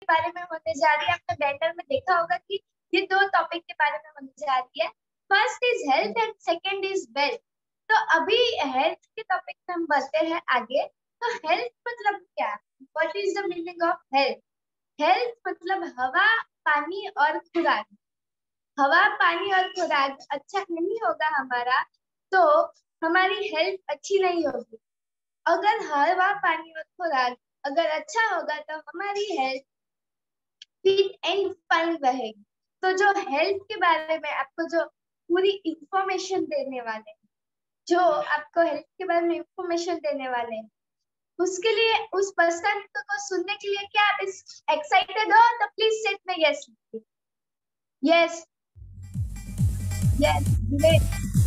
बारे में होने जा रही है। आपने बैनर में देखा होगा कि ये दो टॉपिक के बारे में होने जा रही है। First is health and second is wealth. तो अभी हेल्थ के टॉपिक में हम बढ़ते हैं आगे। तो हेल्थ मतलब क्या? What is the meaning of health? Health मतलब हवा, पानी और खुराक। हवा, पानी और खुराक अच्छा नहीं होगा हमारा, तो हमारी हेल्थ अच्छी नहीं होगी। अगर हवा, पानी और खुराक अगर अच्छा होगा तो हमारी हेल्थ फिट एंड फाइन रहेगी। तो जो हेल्थ के बारे में आपको जो पूरी इंफॉर्मेशन देने वाले हैं, जो आपको हेल्थ के बारे में इंफॉर्मेशन देने वाले हैं, उसके लिए उस पर्सन को सुनने के लिए क्या आप एक्साइटेड हो? तो प्लीज सेट में यस। Yes, yes, great.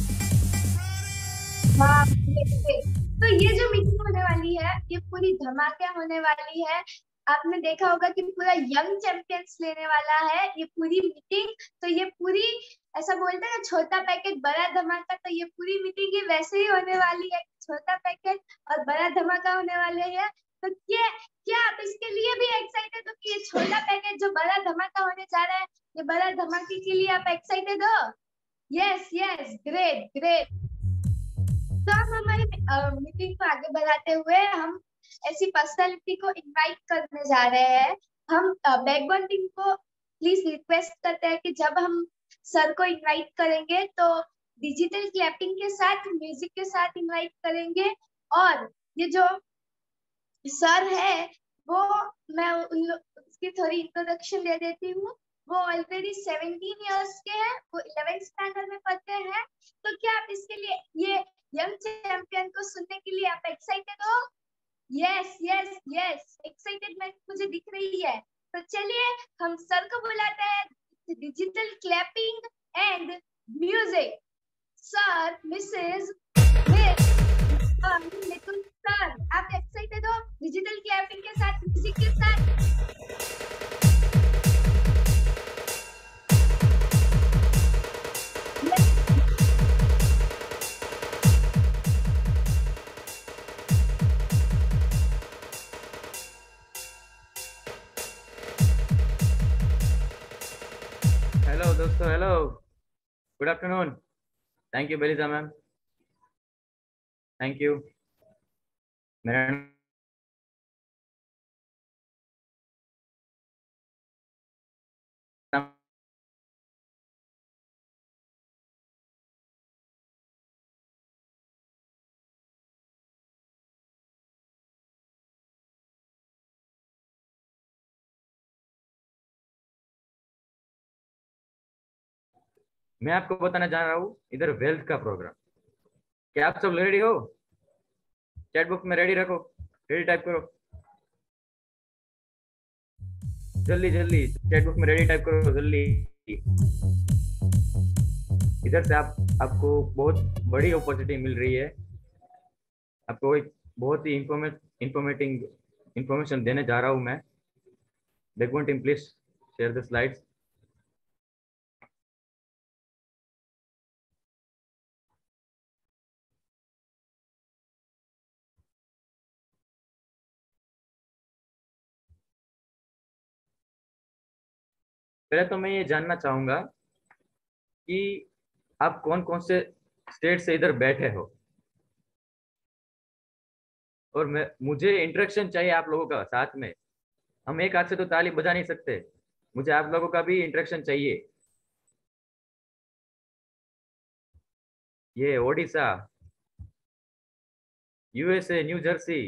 हाँ, ग्रेट। तो ये जो मीटिंग होने वाली है, ये पूरी धमाके होने वाली है। आपने देखा होगा कि पूरा यंग चैंपियंस लेने वाला है ये पूरी मीटिंग। तो ये पूरी, ऐसा बोलते हैं ना, छोटा पैकेट बड़ा धमाका। तो ये पूरी मीटिंग ये वैसे ही होने वाली है, छोटा पैकेट और बड़ा धमाका होने वाले हैं। तो क्या आप इसके लिए भी एक्साइटेड हो कि ये छोटा पैकेट जो बड़ा धमाका होने जा रहा है, ये बड़ा धमाके के लिए आप एक्साइटेड हो? Yes, yes, great, great. तो हम हमारी मीटिंग को आगे बढ़ाते हुए हम ऐसी पर्सनालिटी को इनवाइट करने जा रहे हैं। हम बैकबोन टीम को प्लीज रिक्वेस्ट करते हैं कि जब हम सर को इनवाइट करेंगे तो डिजिटल क्लैपिंग के साथ, म्यूजिक के साथ इनवाइट करेंगे। और ये जो सर है वो, मैं उसकी थोड़ी इंट्रोडक्शन दे देती हूँ। वो ऑलरेडी 17 इयर्स के हैं, वो 11th स्टैंडर्ड में पढ़ते हैं। तो क्या आप इसके लिए, ये यंग चैंपियन को सुनने के लिए आप एक्साइटेड हो? यस, यस, यस, एक्साइटेडमेंट मुझे दिख रही है। तो चलिए हम सर को बुलाते हैं। Digital clapping and music. Sir, Mrs, miss, Mithun sir, आप एक्साइटेड हो डिजिटल क्लैपिंग के साथ, म्यूजिक के साथ? हेलो दोस्तों, hello, good afternoon. Thank you Belisa ma'am, thank you. मेरा नाम, मैं आपको बताना जा रहा हूँ इधर वेल्थ का प्रोग्राम। क्या आप सब रेडी हो? चैट बुक में रेडी रखो, रेडी टाइप करो, जल्दी जल्दी चैट बुक में रेडी टाइप करो जल्दी। इधर से आपको बहुत बड़ी अपॉर्चुनिटी मिल रही है। आपको एक बहुत ही इंफॉर्मेटिंग इंफॉर्मेशन देने जा रहा हूँ मैं। Backbone team please share the slides. पहले तो मैं ये जानना चाहूंगा कि आप कौन कौन से स्टेट से इधर बैठे हो, और मैं मुझे इंटरेक्शन चाहिए आप लोगों का साथ में। हम एक हाथ से तो ताली बजा नहीं सकते, मुझे आप लोगों का भी इंटरेक्शन चाहिए। ये ओडिशा, यूएसए, न्यू जर्सी,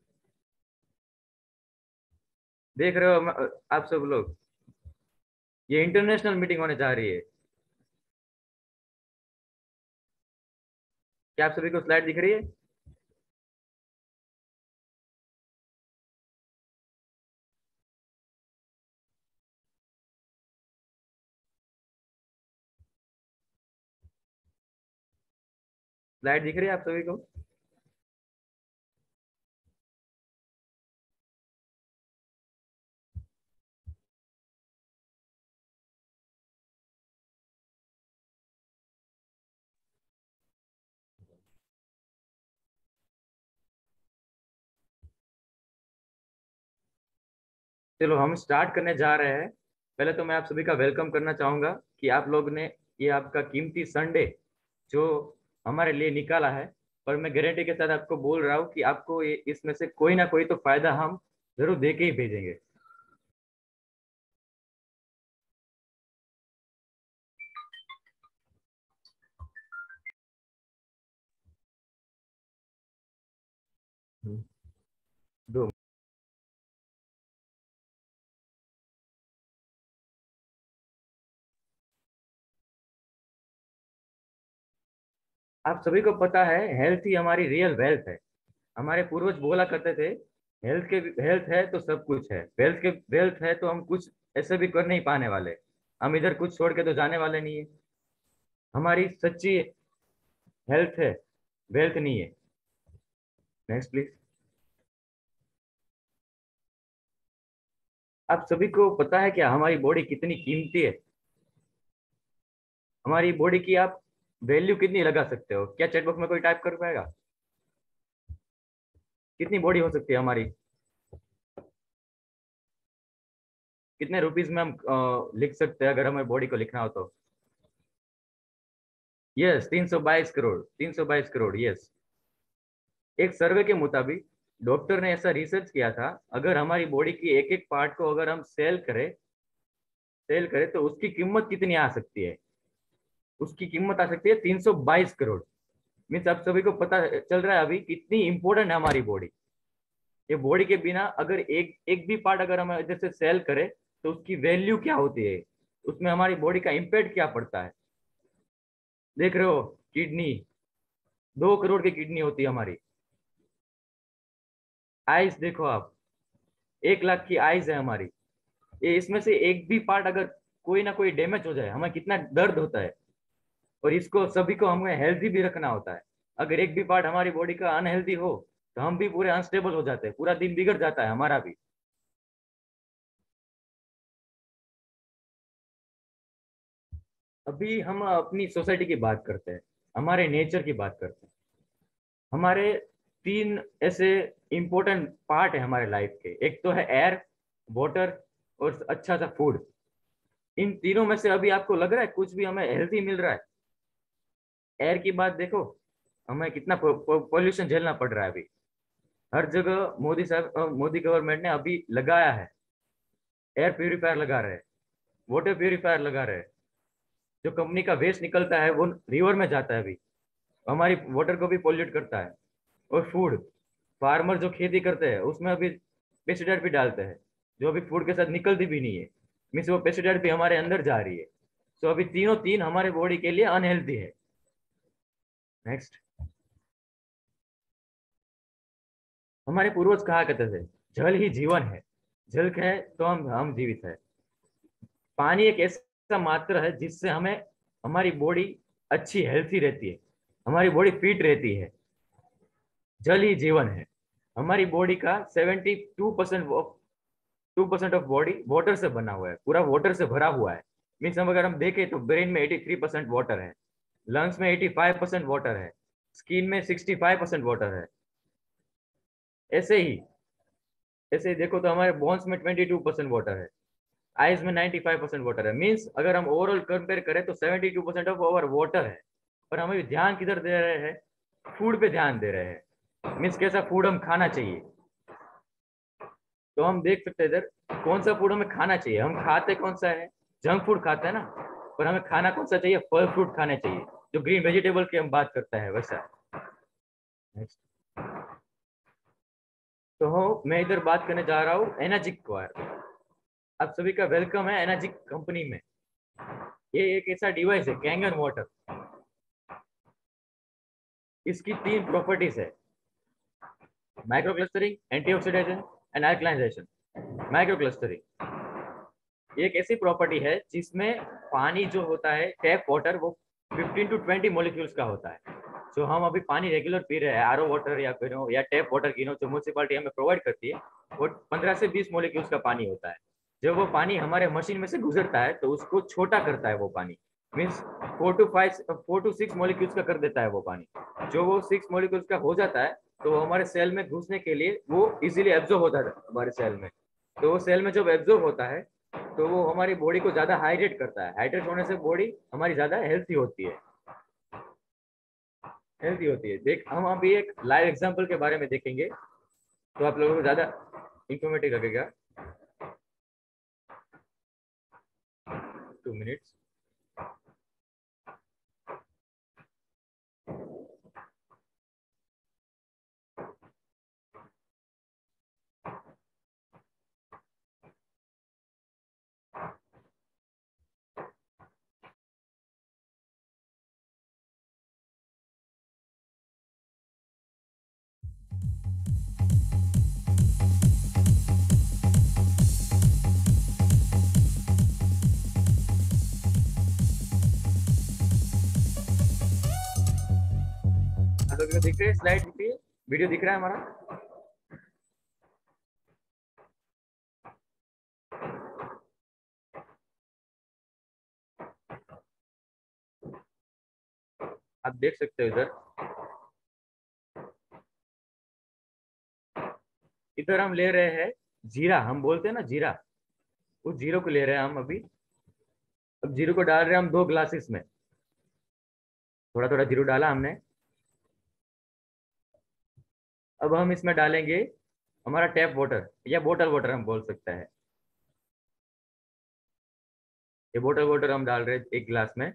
देख रहे हो आप सब लोग, ये इंटरनेशनल मीटिंग होने जा रही है। क्या आप सभी को स्लाइड दिख रही है? स्लाइड दिख रही है आप सभी को? चलो हम स्टार्ट करने जा रहे हैं। पहले तो मैं आप सभी का वेलकम करना चाहूंगा कि आप लोग ने ये आपका कीमती संडे जो हमारे लिए निकाला है, और मैं गारंटी के साथ आपको बोल रहा हूँ कि आपको ये इसमें से कोई ना कोई तो फायदा हम जरूर दे के ही भेजेंगे। दो, आप सभी को पता है हेल्थ ही हमारी रियल वेल्थ है। हमारे पूर्वज बोला करते थे हेल्थ है तो सब कुछ है, वेल्थ है तो हम कुछ ऐसे भी कर नहीं पाने वाले। हम इधर कुछ छोड़ के तो जाने वाले नहीं है। हमारी सच्ची हेल्थ है, वेल्थ नहीं है। Next please. आप सभी को पता है क्या हमारी बॉडी कितनी कीमती है? हमारी बॉडी की आप वैल्यू कितनी लगा सकते हो? क्या चैट बॉक्स में कोई टाइप कर पाएगा? कितनी बॉडी हो सकती है हमारी? कितने रुपीस में हम लिख सकते हैं अगर हमें बॉडी को लिखना हो तो? Yes, 322 crore, 322 crore, yes. एक सर्वे के मुताबिक डॉक्टर ने ऐसा रिसर्च किया था, अगर हमारी बॉडी की एक एक पार्ट को अगर हम सेल करें तो उसकी कीमत कितनी आ सकती है? उसकी कीमत आ सकती है 322 करोड़। मीन्स आप सभी को पता चल रहा है अभी कितनी इंपॉर्टेंट है हमारी बॉडी। ये बॉडी के बिना अगर एक एक भी पार्ट अगर हम इधर से सेल करें तो उसकी वैल्यू क्या होती है, उसमें हमारी बॉडी का इम्पैक्ट क्या पड़ता है। देख रहे हो, किडनी, 2 करोड़ की किडनी होती है हमारी। आइज देखो आप, 1 लाख की आइज है हमारी। ये इसमें से एक भी पार्ट अगर कोई ना कोई डैमेज हो जाए हमें कितना दर्द होता है। और इसको सभी को हमें हेल्थी भी रखना होता है। अगर एक भी पार्ट हमारी बॉडी का अनहेल्दी हो तो हम भी पूरे अनस्टेबल हो जाते हैं, पूरा दिन बिगड़ जाता है हमारा भी। अभी हम अपनी सोसाइटी की बात करते हैं, हमारे नेचर की बात करते हैं। हमारे 3 ऐसे इंपॉर्टेंट पार्ट है हमारे लाइफ के। एक तो है एयर, वाटर और अच्छा सा फूड। इन तीनों में से अभी आपको लग रहा है कुछ भी हमें हेल्थी मिल रहा है? एयर की बात देखो, हमें कितना पोल्यूशन झेलना पड़ रहा है अभी। हर जगह मोदी गवर्नमेंट ने अभी लगाया है, एयर प्यूरिफायर लगा रहे हैं, वाटर प्यूरिफायर लगा रहे हैं। जो कंपनी का वेस्ट निकलता है वो रिवर में जाता है अभी, हमारी वाटर को भी पोल्यूट करता है। और फूड, फार्मर जो खेती करते हैं उसमें अभी पेस्टिसाइड भी डालते हैं, जो अभी फूड के साथ निकलती भी नहीं है। मीन्स वो पेस्टिसाइड भी हमारे अंदर जा रही है। सो अभी तीनों तीन हमारे बॉडी के लिए अनहेल्थी है। नेक्स्ट। हमारे पूर्वज कहा करते थे जल ही जीवन है, जल है तो हम जीवित है। पानी एक ऐसा मात्र है जिससे हमें हमारी बॉडी अच्छी हेल्थी रहती है, हमारी बॉडी फिट रहती है। जल ही जीवन है। हमारी बॉडी का 72% ऑफ बॉडी वाटर से बना हुआ है, पूरा वाटर से भरा हुआ है। मीन्स हम अगर हम देखें तो ब्रेन में 83% वाटर है, लंग्स में 85% वाटर है, स्किन में 65% वाटर है। ऐसे ही ऐसे ही देखो तो हमारे बोन्स में 22% वाटर है, आइज में 95% वाटर है। मीन्स अगर हम ओवरऑल कंपेयर करें तो 72% ऑफ ओवर वाटर है। पर हमें ध्यान किधर दे रहे हैं? फूड पे ध्यान दे रहे हैं। मीन्स कैसा फूड हम खाना चाहिए। तो हम देख सकते हैं इधर कौन सा फूड हमें खाना चाहिए। हम खाते कौन सा है? जंक फूड खाते हैं ना। पर हमें खाना कौन सा चाहिए? फल फ्रूट खाने चाहिए, जो ग्रीन वेजिटेबल की हम बात करते हैं वैसा। नेक्स्ट। तो मैं इधर बात करने जा रहा हूँ एनर्जिक के बारे में। आप सभी का वेलकम है एनर्जिक कंपनी में। ये एक ऐसा डिवाइस है कैंगन वाटर। इसकी 3 प्रॉपर्टीज है, micro clustering, antioxidation and alkalization. Micro clustering ये एक ऐसी प्रॉपर्टी है जिसमें पानी जो होता है टैप वाटर वो 15 to 20 मॉलिक्यूल्स का होता है। जो हम अभी पानी रेगुलर पी रहे हैं, आरओ वाटर या या टैप वाटर जो म्यूनसिपालिटी हमें प्रोवाइड करती है, वो 15 से 20 मॉलिक्यूल्स का पानी होता है। जब वो पानी हमारे मशीन में से गुजरता है तो उसको छोटा करता है वो पानी। मीन्स 4 to 6 मॉलिक्यूल्स का कर देता है वो पानी। जो वो 6 मॉलिक्यूल्स का हो जाता है तो वो हमारे सेल में घुसने के लिए वो इजीली एब्जॉर्ब होता है हमारे सेल में। तो वो सेल में जब एब्जॉर्ब होता है तो वो हमारी बॉडी को ज्यादा हाइड्रेट करता है। हाइड्रेट होने से बॉडी हमारी ज्यादा हेल्थी होती है, हेल्थी होती है। देख हम अभी एक लाइव एग्जांपल के बारे में देखेंगे तो आप लोगों को ज्यादा इंफॉर्मेटिव लगेगा। 2 मिनट्स। आप लोगों को दिख रही है स्लाइड, दिख रही है, वीडियो दिख रहा है हमारा? आप देख सकते हो इधर। इधर हम ले रहे हैं जीरा, हम बोलते हैं ना जीरा, उस जीरो को ले रहे हैं हम अभी। अब जीरो को डाल रहे हैं हम 2 ग्लासेस में। थोड़ा थोड़ा जीरो डाला हमने। अब हम इसमें डालेंगे हमारा टैप वाटर या बोतल वाटर हम बोल सकते हैं। ये बोतल वाटर हम डाल रहे हैं 1 ग्लास में।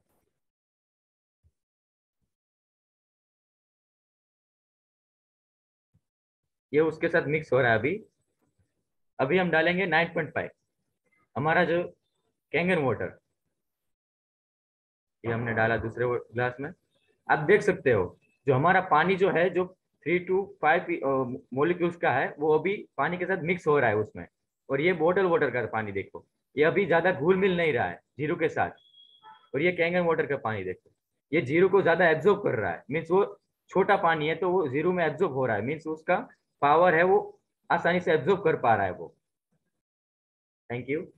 ये उसके साथ मिक्स हो रहा है अभी। अभी हम डालेंगे 9.5 हमारा जो कैंगन वाटर, ये हमने डाला दूसरे ग्लास में। आप देख सकते हो जो हमारा पानी जो है, जो 3 to 5 मोलिक्यूल्स का है, वो अभी पानी के साथ मिक्स हो रहा है उसमें। और ये बोतल वाटर का पानी देखो, ये अभी ज्यादा घुल मिल नहीं रहा है जीरो के साथ। और ये कैंगन वाटर का पानी देखो, ये जीरो को ज्यादा एब्जॉर्ब कर रहा है। मीन्स वो छोटा पानी है तो वो जीरो में एब्जॉर्ब हो रहा है। मीन्स उसका पावर है वो आसानी से एब्जॉर्ब कर पा रहा है वो। Thank you.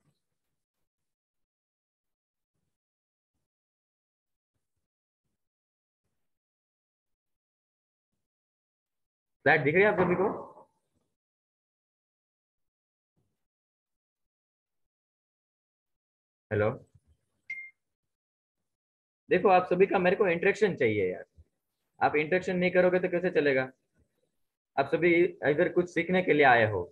स्लाइड दिख रही है आप सभी को? हेलो। देखो आप सभी का मेरे को इंटरेक्शन चाहिए यार। आप इंटरेक्शन नहीं करोगे तो कैसे चलेगा? आप सभी इधर कुछ सीखने के लिए आए हो।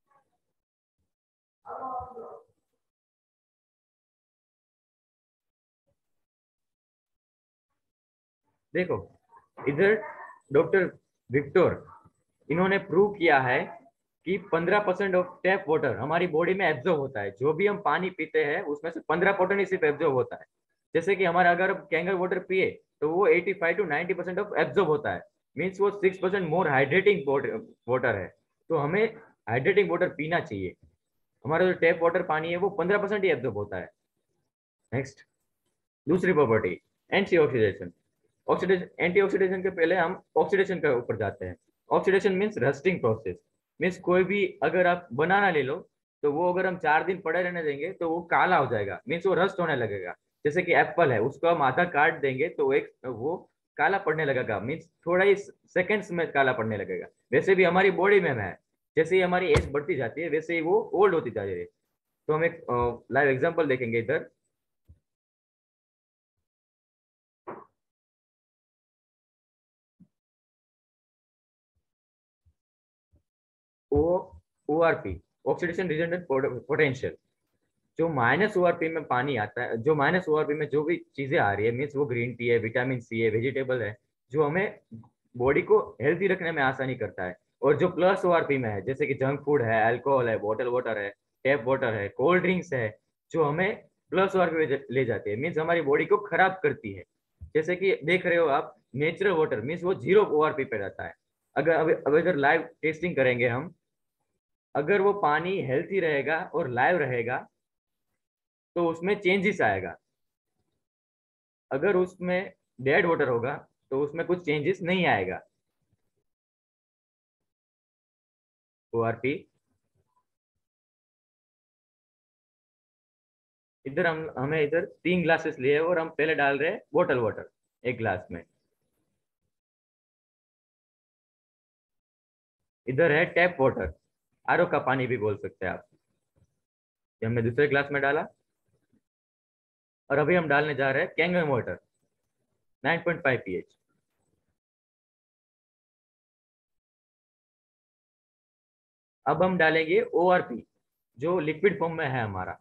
देखो इधर डॉक्टर विक्टर, इन्होंने प्रूव किया है कि 15% ऑफ टैप वाटर हमारी बॉडी में एब्जॉर्ब होता है। जो भी हम पानी पीते हैं उसमें से 15% ही सिर्फ एब्जॉर्ब होता है। जैसे कि हमारा अगर कैंगर वाटर पिए तो वो 85 to 90% ऑफ एब्जॉर्ब होता है। मीन्स वो 6% मोर हाइड्रेटिंग वाटर है। तो हमें हाइड्रेटिंग वाटर पीना चाहिए। हमारा जो टैप वाटर पानी है वो 15% ही एब्जॉर्ब होता है। नेक्स्ट, दूसरी प्रॉपर्टी, एंटीऑक्सीडेशन। ऑक्सीडेशन, एंटीऑक्सीडेशन के पहले हम ऑक्सीडेशन के ऊपर जाते हैं। Oxidation means rusting process. Means कोई भी अगर आप बनाना ले लो तो वो अगर हम 4 दिन पड़े रहने देंगे तो वो काला हो जाएगा। मीन्स वो रस्ट होने लगेगा। जैसे कि एप्पल है, उसको हम आधा काट देंगे तो एक वो काला पड़ने लगेगा। मीन्स थोड़ा ही सेकेंड्स में काला पड़ने लगेगा। वैसे भी हमारी बॉडी में है, जैसे ही हमारी एज बढ़ती जाती है वैसे ही वो ओल्ड होती जा रही है। तो हम एक लाइव एग्जाम्पल देखेंगे इधर। O O R P, oxidation resultant potential. जो माइनस ओआरपी में पानी आता है, जो माइनस ओआरपी में जो भी चीजें आ रही है, मीन्स वो ग्रीन टी है, विटामिन सी है, वेजिटेबल है, जो हमें बॉडी को हेल्थी रखने में आसानी करता है। और जो प्लस ओआरपी में है, जैसे कि जंक फूड है, अल्कोहल है, बॉटल वाटर है, टैप वाटर है, कोल्ड ड्रिंक्स है, जो हमें प्लस ओआरपी में ले जाती है, मीन्स हमारी बॉडी को खराब करती है। जैसे कि देख रहे हो आप, नेचुरल वाटर मीन्स वो जीरो ओआरपी पे रहता है। अगर अब अगर लाइव टेस्टिंग करेंगे हम, अगर वो पानी हेल्थी रहेगा और लाइव रहेगा तो उसमें चेंजेस आएगा। अगर उसमें डेड वाटर होगा तो उसमें कुछ चेंजेस नहीं आएगा। ओआरपी, इधर हम हमें इधर 3 ग्लासेस लिए और हम पहले डाल रहे हैं बोतल वाटर 1 ग्लास में। इधर है टैप वाटर, आरओ का पानी भी बोल सकते हैं आप। ये हमने दूसरे ग्लास में डाला और अभी हम डालने जा रहे हैं कैंगन वाटर 9.5 pH। अब हम डालेंगे ORP जो लिक्विड फॉर्म में है हमारा।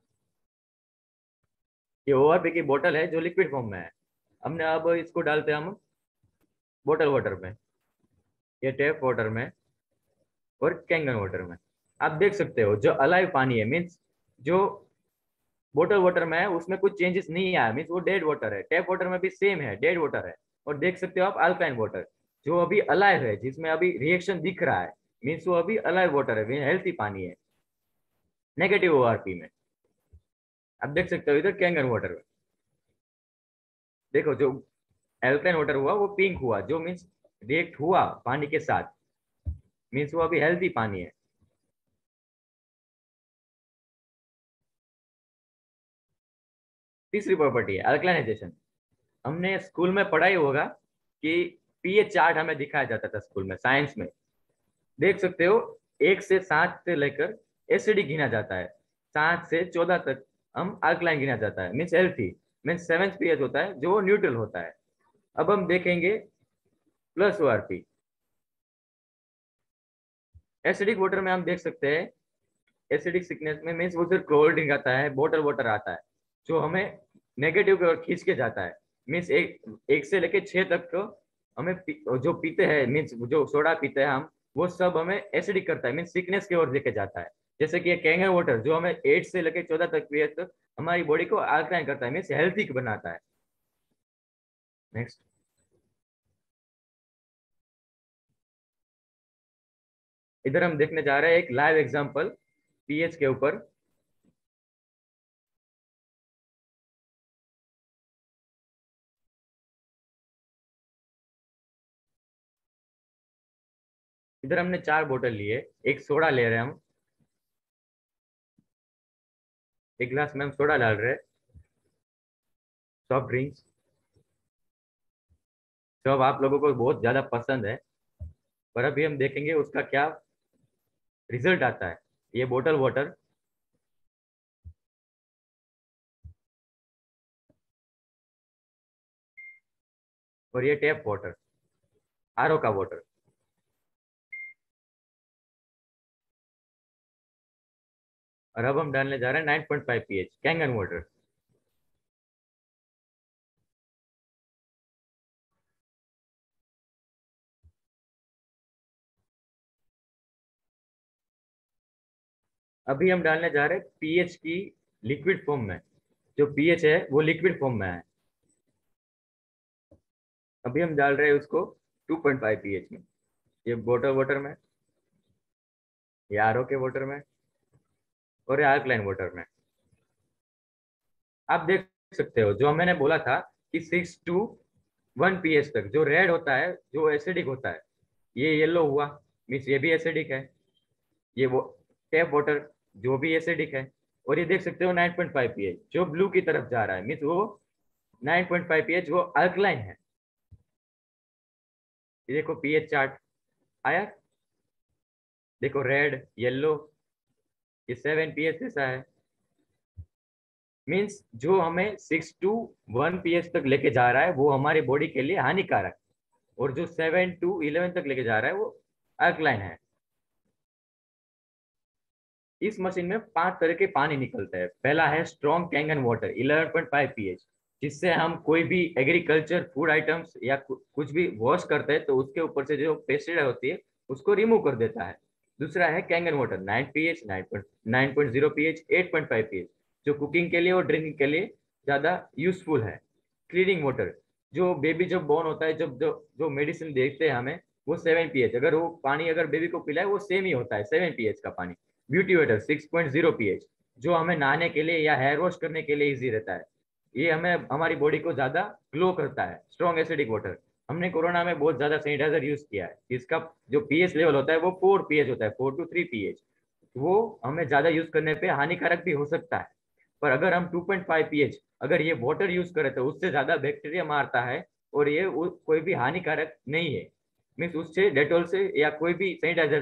ये ORP की बोतल है जो लिक्विड फॉर्म में है। हमने अब इसको डालते हैं हम बोतल वाटर में, ये टैप वाटर में और कैंगन वाटर में। आप देख सकते हो जो अलाइव पानी है, मीन्स जो बोतल वाटर में है उसमें कुछ चेंजेस नहीं आया, मीन्स वो डेड वाटर है। टैप वाटर में भी सेम है, डेड वाटर है। और देख सकते हो आप अल्काइन वाटर जो अभी अलाइव है, जिसमें अभी रिएक्शन दिख रहा है, मीन्स वो अभी अलाइव वाटर है, हेल्थी पानी है, नेगेटिव ORP में। आप देख सकते हो इधर कैंगन वाटर में देखो जो एल्काइन वाटर हुआ वो पिंक हुआ, जो मीन्स रिएक्ट हुआ पानी के साथ, मीन्स वो अभी हेल्थी पानी है। तीसरी प्रॉपर्टी है अल्कलाइनेजेशन। हमने स्कूल में पढ़ा ही होगा कि पीएच चार्ट हमें दिखाया जाता था स्कूल में, साइंस में। देख सकते हो 1 से 7 से लेकर एसिडिक गिना जाता है, 7 से 14 तक हम अल्कलाइन गिना जाता है, means healthy. Means 7th pH होता है जो न्यूट्रल होता है। अब हम देखेंगे प्लस ORP। एसिडिक वाटर में हम देख सकते हैं, एसिडिक सिकनेस में मीन्स वो सिर्फ कोल्ड ड्रिंक आता है, बॉटल वाटर आता है जो हमें नेगेटिव की ओर खींच के जाता है। मीन्स एक से लेके 6 तक को हमें जो पीते हैं, मीन्स जो सोडा पीते हैं हम, वो सब हमें एसिडिक करता है, मीन्स सिकनेस की ओर लेके जाता है। जैसे कि ये कैंगन वाटर जो हमें 8 से लेके 14 तक पिए तक हमारी बॉडी को अल्कलाइन करता है, मीन्स हेल्थी बनाता है। नेक्स्ट, इधर हम देखने जा रहे हैं एक लाइव एग्जांपल पीएच के ऊपर। इधर हमने 4 बोतल लिए, एक सोडा ले रहे हैं हम, एक गिलास में हम सोडा डाल रहे हैं, सॉफ्ट ड्रिंक्स जो अब आप लोगों को बहुत ज्यादा पसंद है। पर अभी हम देखेंगे उसका क्या रिजल्ट आता है। ये बोतल वाटर और ये टैप वाटर, आरओ का वाटर। और अब हम डालने जा रहे हैं 9.5 pH कैंगन वाटर। अभी हम डालने जा रहे हैं पीएच की लिक्विड फॉर्म में, जो पीएच है वो लिक्विड फॉर्म में है। अभी हम डाल रहे हैं उसको 2.5 pH में, ये बोतल वाटर में, ये आरओ के वाटर में और ये अल्कलाइन वाटर में। आप देख सकते हो जो मैंने बोला था कि 6 to 1 pH तक जो रेड होता है, जो एसिडिक होता है, ये येलो हुआ, मीन्स ये भी एसिडिक है। ये वो टैप वाटर जो भी एसिडिक है। और ये देख सकते हो 9.5 pH जो ब्लू की तरफ जा रहा है, मीन्स वो 9.5 pH वो अल्कलाइन है। ये देखो पीएच चार्ट आया, देखो रेड येलो, ये 7 pH जैसा है। मीन्स जो हमें 6 to 1 pH तक लेके जा रहा है वो हमारी बॉडी के लिए हानिकारक, और जो 7 to 11 तक लेके जा रहा है वो अल्कलाइन है। इस मशीन में 5 तरह के पानी निकलते हैं। पहला है स्ट्रॉन्ग कैंगन वाटर 11.5 pH, जिससे हम कोई भी एग्रीकल्चर फूड आइटम्स या कुछ भी वॉश करते हैं तो उसके ऊपर से जो पेस्टिसाइड होती है उसको रिमूव कर देता है। दूसरा है Kangen water 9 pH, 9.0 pH, 8.5 pH, जो कुकिंग के लिए और ड्रिंकिंग के लिए ज़्यादा यूजफुल है। क्लीनिंग वाटर जो बेबी जब बॉर्न होता है, जब जो जो मेडिसिन देखते हैं हमें, वो 7 pH, अगर वो पानी अगर बेबी को पिलाए वो सेम ही होता है 7 pH का पानी। ब्यूटी वाटर 6.0 pH, जो हमें नहाने के लिए या हेयर वॉश करने के लिए इजी रहता है। ये हमें हमारी बॉडी को ज्यादा ग्लो करता है। स्ट्रॉन्ग एसिडिक वाटर, हमने कोरोना में बहुत ज्यादा सैनिटाइजर यूज किया है, इसका जो पीएच लेवल होता है वो 4 pH होता है, 4 to 3 pH। वो हमें ज्यादा यूज करने पे हानिकारक भी हो सकता है। पर अगर हम 2.5 pH अगर ये वाटर यूज करें तो उससे ज्यादा बैक्टीरिया मारता है, और ये कोई भी हानिकारक नहीं है। मीन्स उससे डेटॉल से या कोई भी सैनिटाइजर से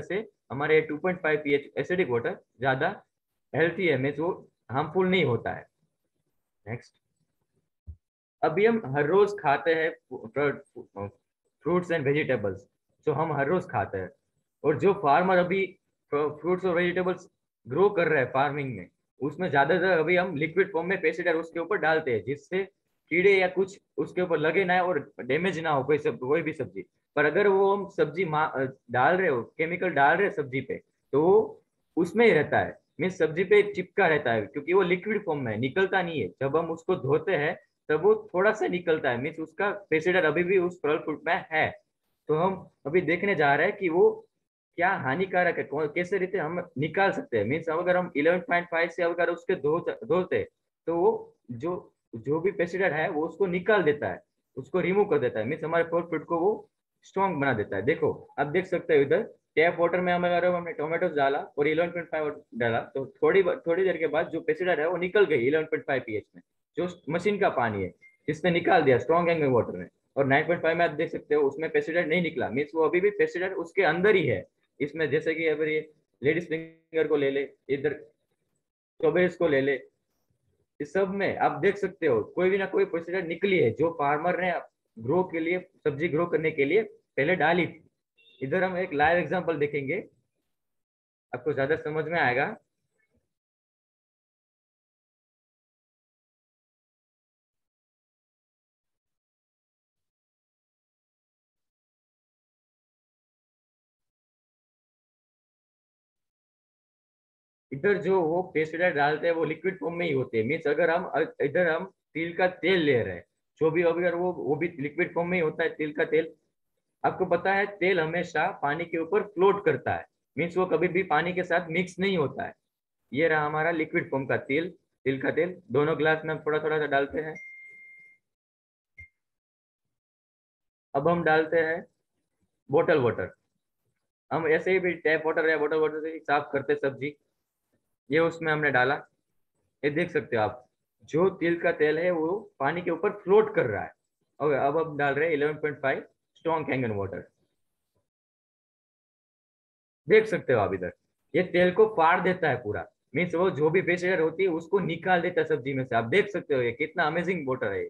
हमारे 2.5 pH एसिडिक वाटर ज्यादा हेल्थी है, मीन्स वो हार्मफुल नहीं होता है। नेक्स्ट, अभी हम हर रोज खाते हैं फ्रूट्स एंड वेजिटेबल्स, जो हम हर रोज खाते हैं, और जो फार्मर अभी फ्रूट्स और वेजिटेबल्स ग्रो कर रहे हैं फार्मिंग में, उसमें ज्यादातर अभी हम लिक्विड फॉर्म में पेस्टिसाइड उसके ऊपर डालते हैं, जिससे कीड़े या कुछ उसके ऊपर लगे ना और डैमेज ना हो कोई भी सब्जी। पर अगर वो हम सब्जी डाल रहे हो, केमिकल डाल रहे हैं सब्जी पे, तो वो उसमें ही रहता है, मीन्स सब्जी पे चिपका रहता है, क्योंकि वो लिक्विड फॉर्म में निकलता नहीं है। जब हम उसको धोते हैं तब वो थोड़ा सा निकलता है, मीन्स उसका पेस्टिसाइड अभी भी उस फल फ्रूट में है। तो हम अभी देखने जा रहे हैं कि वो क्या हानिकारक है, कैसे रीते हम निकाल सकते हैं। मीन्स अगर हम 11.5 से अगर उसके धोते, तो वो जो जो भी पेस्टिसाइड है वो उसको निकाल देता है, उसको रिमूव कर देता है, मीन्स हमारे फल फ्रूट को वो स्ट्रॉन्ग बना देता है। देखो आप देख सकते हो इधर टैप वाटर में हमें अगर हमने टोमेटो डाला और 11.5 डाला, तो थोड़ी देर के बाद जो पेस्टिसाइड है वो निकल गई 11.5 pH में, जो मशीन का पानी है जिसने निकाल दिया स्ट्रॉन्ग एंगल वाटर में। और 9.5 में आप देख सकते हो उसमें पेस्टिसाइड नहीं निकला, मीन्स वो अभी भी पेस्टिसाइड उसके अंदर ही है। इसमें जैसे कि अगर ये लेडीज फिंगर को ले ले, इधर स्ट्रॉबेरीज को ले ले, इस सब में आप देख सकते हो कोई भी ना कोई पेस्टिसाइड निकली है, जो फार्मर ने ग्रो के लिए, सब्जी ग्रो करने के लिए पहले डाली थी। इधर हम एक लाइव एग्जांपल देखेंगे, आपको ज्यादा समझ में आएगा। इधर जो वो पेस्टिसाइड डालते हैं वो लिक्विड फॉर्म में ही होते हैं, मीन्स अगर हम इधर हम तिल का तेल ले रहे हैं, जो भी अगर वो भी लिक्विड फॉर्म में ही होता है तिल का तेल। आपको पता है तेल हमेशा पानी के ऊपर फ्लोट करता है, मीन्स वो कभी भी पानी के साथ मिक्स नहीं होता है। ये रहा हमारा लिक्विड फॉर्म का तेल, तिल का तेल। दोनों ग्लास में हम थोड़ा थोड़ा सा डालते हैं। अब हम डालते हैं बोतल वाटर। हम ऐसे ही भी टैप वाटर या बोतल वाटर से ही साफ करते सब्जी। ये उसमें हमने डाला, ये देख सकते हो आप, जो तिल का तेल है वो पानी के ऊपर फ्लोट कर रहा है। और अब हम डाल रहे हैं 11.5 स्ट्रॉन्ग हैंगन वाटर। देख सकते हो आप इधर, ये तेल को फाड़ देता है पूरा, मीन्स वो जो भी पेस्टिसाइड होती है उसको निकाल देता है सब्जी में से। आप देख सकते हो ये कितना अमेजिंग वाटर है।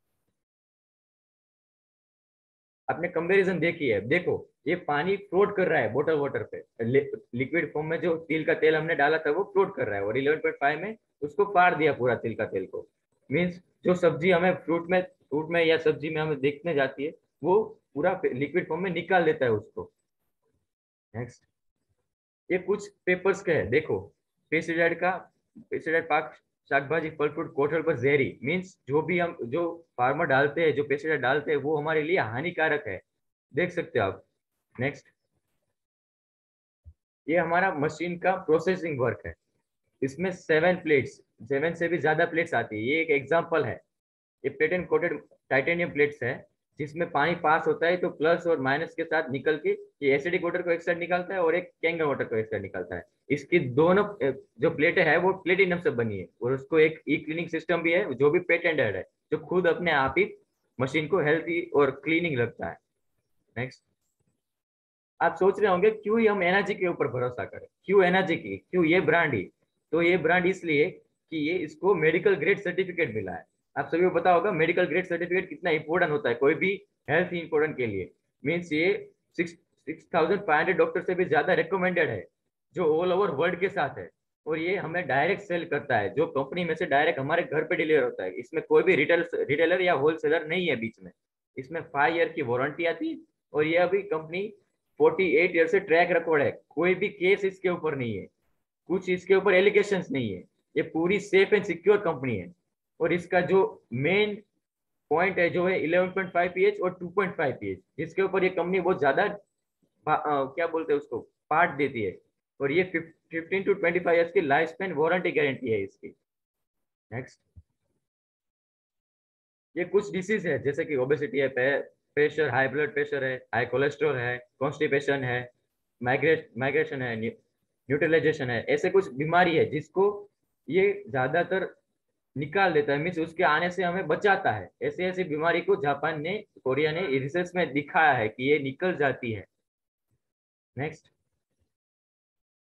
आपने कंपैरिजन देखी है, देखो ये पानी फ्लोट कर रहा है बोटल वाटर पे, लिक्विड फॉर्म में जो तिल का तेल हमने डाला था वो फ्लोट कर रहा है, और 11.5 में उसको फाड़ दिया पूरा तिल का तेल को। मीन्स जो सब्जी हमें फ्रूट में या सब्जी में हमें देखने जाती है, वो पूरा लिक्विड फॉर्म में निकाल देता है उसको। नेक्स्ट, ये कुछ पेपर्स का है, देखो पेस्टिसाइड का, पेस्टिसाइड पाक शाकभाजी फल फ्रूट कोठल पर जहरी, मीन्स जो फार्मर डालते हैं, जो पेस्टिसाइड डालते हैं वो हमारे लिए हानिकारक है। देख सकते हो आप। नेक्स्ट, ये हमारा मशीन का प्रोसेसिंग वर्क है। इसमें 7 प्लेट्स, 7 से भी ज्यादा प्लेट्स आती है। ये एक एग्जांपल है, ये प्लेटेन कोटेड टाइटेनियम प्लेट्स है, जिसमें पानी पास होता है तो प्लस और माइनस के साथ निकल के ये एसिडिक वाटर को एक साइड निकालता है और एक कैंगर वाटर को एक साइड निकालता है। इसकी दोनों जो प्लेटें है वो प्लेटिनम से बनी है, और उसको एक ई क्लीनिंग सिस्टम भी है जो भी पेटेंटेड है, जो खुद अपने आप ही मशीन को हेल्थी और क्लीनिंग रखता है। नेक्स्ट, आप सोच रहे होंगे क्यों ही हम एनर्जी के ऊपर भरोसा करें, क्यों एनर्जी की, क्यों ये ब्रांड ही। तो ये ब्रांड इसलिए कि ये इसको मेडिकल ग्रेड सर्टिफिकेट मिला है। आप सभी को पता होगा मेडिकल ग्रेड सर्टिफिकेट कितना इंपॉर्टेंट होता है कोई भी हेल्थ इंपॉर्टेंट के लिए। मीन्स ये 6,500 डॉक्टर से भी ज्यादा रिकमेंडेड है, जो ऑल ओवर वर्ल्ड के साथ है। और ये हमें डायरेक्ट सेल करता है, जो कंपनी में से डायरेक्ट हमारे घर पे डिलीवर होता है। इसमें कोई भी रिटेलर या होलसेलर नहीं है बीच में। इसमें 5 ईयर की वारंटी आती है, और ये अभी कंपनी 48 ईयर से ट्रैक रिकॉर्ड है, कोई भी केस इसके ऊपर नहीं है, कुछ इसके ऊपर एलिगेशंस नहीं है। ये पूरी सेफ एंड सिक्योर कंपनी है। और इसका जो मेन पॉइंट है जो है 11.5 pH और 2.5 pH, जिसके ऊपर ये कंपनी बहुत ज्यादा क्या बोलते हैं उसको पार्ट देती है। और ये 15 to 25 ईयर्स की लाइफ स्पेन वारंटी गारंटी है इसकी। नेक्स्ट, ये कुछ डिसीज है जैसे कि ओबेसिटी है, प्रेशर, हाई ब्लड प्रेशर है, हाई कोलेस्ट्रॉल है, कॉन्स्टिपेशन है, माइग्रेशन है, न्यूट्रलाइजेशन है। ऐसे कुछ बीमारी है जिसको ये ज्यादातर निकाल देता है, मीन्स उसके आने से हमें बचाता है। ऐसी ऐसी बीमारी को जापान ने, कोरिया ने रिसर्च में दिखाया है कि ये निकल जाती है। नेक्स्ट,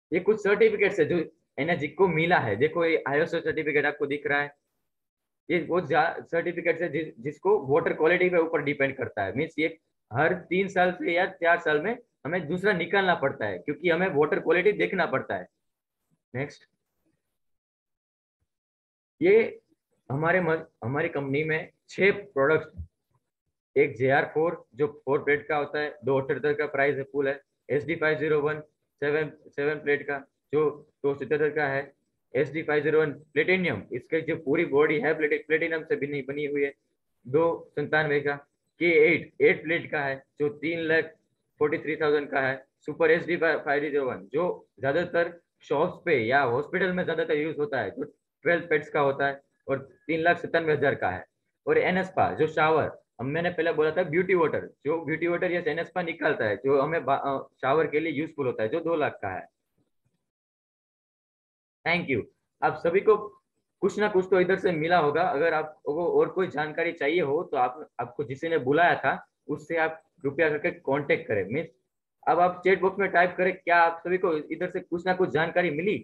ये कुछ सर्टिफिकेट्स है जो एनर्जी को मिला है। देखो ये आईएसओ सर्टिफिकेट आपको दिख रहा है, ये वो सर्टिफिकेट है जिसको वाटर क्वालिटी के ऊपर डिपेंड करता है। मीन्स ये हर 3 साल से या 4 साल में हमें दूसरा निकालना पड़ता है, क्योंकि हमें वाटर क्वालिटी देखना पड़ता है। नेक्स्ट, ये हमारी कंपनी में 6 प्रोडक्ट, एक JR4 जो 4 प्लेट का होता है, 278 का प्राइस है फुल है। SD501 7 प्लेट का जो 277 का है। SD501 प्लेटिनियम, इसके जो पूरी बॉडी है प्लेटिनियम से बनी हुई है, 297 का। K8 8 प्लेट का है जो 3,43,000 का है। सुपर SD501 जो ज्यादातर शॉप्स पे या हॉस्पिटल में ज्यादातर यूज होता है, जो 12 पेट्स का होता है और 3,97,000 का है। और एनएसपा जो शावर, हम मैंने पहले बोला था ब्यूटी वाटर, जो ब्यूटी वाटर ये एनएसपा निकालता है जो हमें शावर के लिए यूजफुल होता है, जो 2 लाख का है। Thank you. आप सभी को कुछ ना कुछ तो इधर से मिला होगा। अगर आपको और कोई जानकारी चाहिए हो तो आपको जिसे ने बुलाया था उससे आप कृपया करके कांटेक्ट करें। मीन्स अब आप चैट बॉक्स में टाइप करें, क्या आप सभी को इधर से कुछ ना कुछ जानकारी मिली?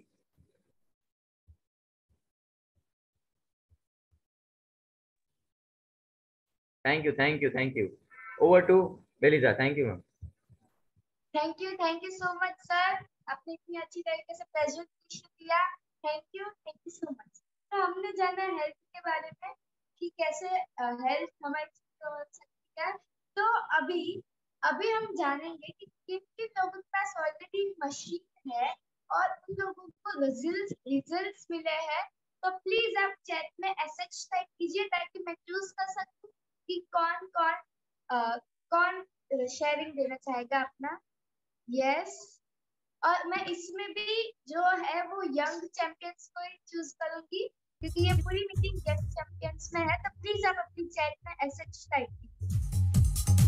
Thank you, thank you, thank you. Over to Belisa. Thank you ma'am. Thank you so much sir, आपने इतनी अच्छी तरीके से प्रेजेंटेशन दिया। Thank you so much. तो हमने जाना हेल्थ के बारे में कि कैसे हेल्थ हमारी हो सकती है। तो अभी अभी हम जानेंगे कि किन किन लोगों के पास ऑलरेडी मशीन है और उन लोगों को रिजल्ट्स मिले हैं। तो प्लीज आप चैट में एसएच टाइप कीजिए ताकि मैं चूज कर सकूं कि कौन कौन कौन शेयरिंग देना चाहेगा अपना। यस, और मैं इसमें भी जो है वो यंग चैंपियंस को ही चूज करूंगी क्योंकि ये पूरी मीटिंग यंग चैंपियंस में है। तो प्लीज आप अपनी चैट में एसएच टाइप कीजिए।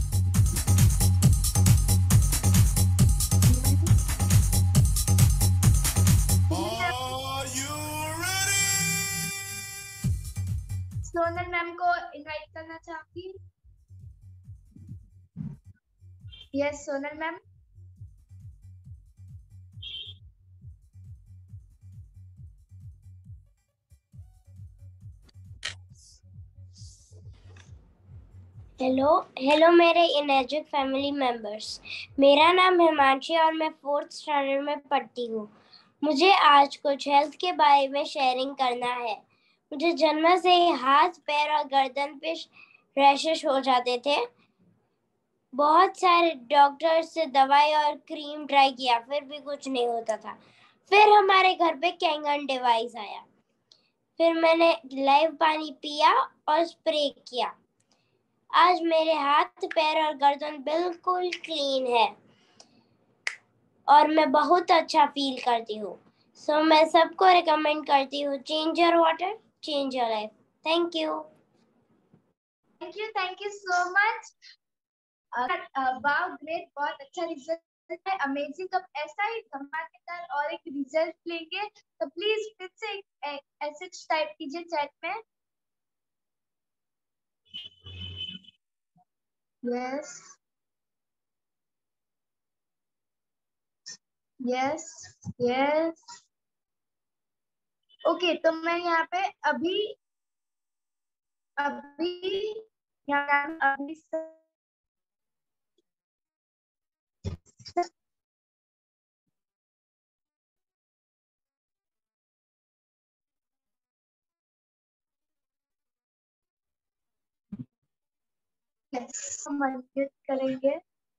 सोनल मैम को इनवाइट करना चाहूंगी। Yes Sonal ma'am. Hello hello मेरे एनर्जिक फैमिली मेंबर्स, मेरा नाम हिमांशी और मैं 4th स्टैंडर्ड में पढ़ती हूँ। मुझे आज कुछ हेल्थ के बारे में शेयरिंग करना है। मुझे जन्म से ही हाथ पैर और गर्दन पे रैशेस हो जाते थे। बहुत सारे डॉक्टर से दवाई और क्रीम ट्राई किया, फिर भी कुछ नहीं होता था। फिर हमारे घर पे कैंगन डिवाइस आया। फिर मैंने लाइव पानी पिया और स्प्रे किया। आज मेरे हाथ पैर और गर्दन बिल्कुल क्लीन है और मैं बहुत अच्छा फील करती हूँ। सो मैं सबको रिकमेंड करती हूँ, change your water, change your life. Thank you so much. Wow great, बहुत अच्छा रिजल्ट है, अमेजिंग। अब ऐसा ही धमाकेदार और एक रिजल्ट लेंगे तो प्लीज फिर से एसएच टाइप कीजिए चैट में। Yes yes yes. ओके, तो मैं यहाँ पे अभी अभी यहाँ अभी सम्मानित करेंगे।